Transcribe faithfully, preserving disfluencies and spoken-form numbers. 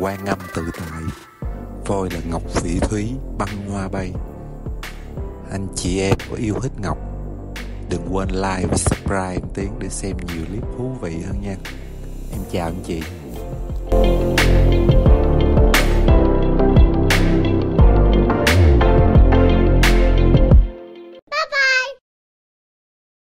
Quan Âm tự tại, voi là ngọc phỉ thúy băng hoa bay. Anh chị em có yêu thích ngọc, đừng quên like và subscribe Tiến để xem nhiều clip thú vị hơn nha. Em chào anh chị.